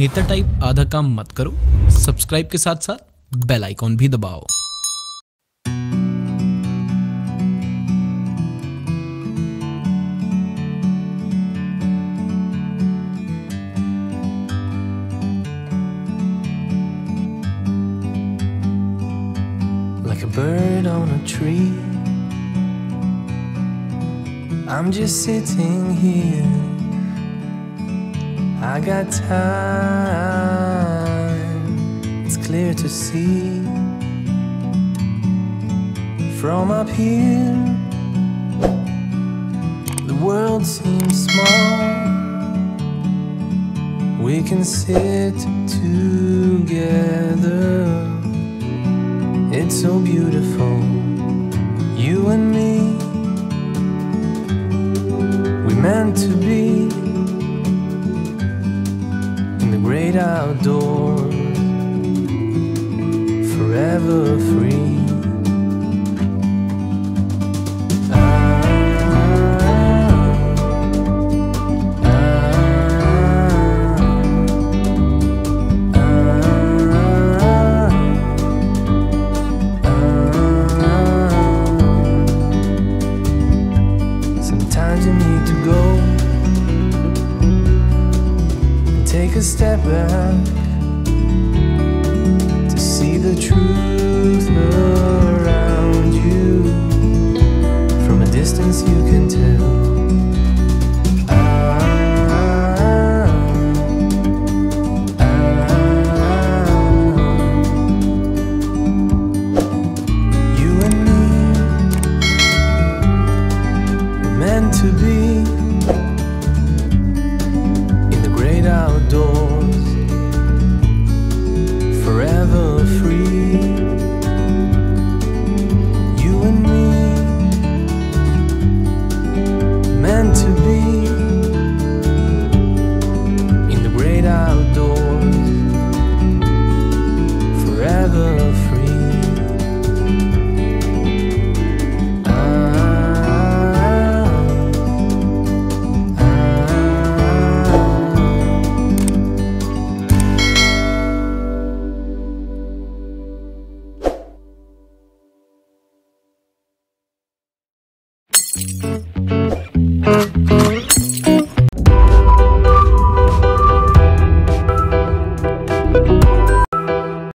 नेता टाइप आधा काम मत करो, सब्सक्राइब के साथ साथ बेल आइकॉन भी दबाओ। Like a bird on a tree, I'm just sitting here. I got time, it's clear to see. From up here, the world seems small. We can sit together. It's so beautiful, you and me. We meant to be in the great outdoors, forever free. Sometimes you need to go and take a step back to see the truth around you. From a distance you can tell. You and me were meant to be in the great outdoors, forever free. You and me meant to be in the great outdoors, forever free.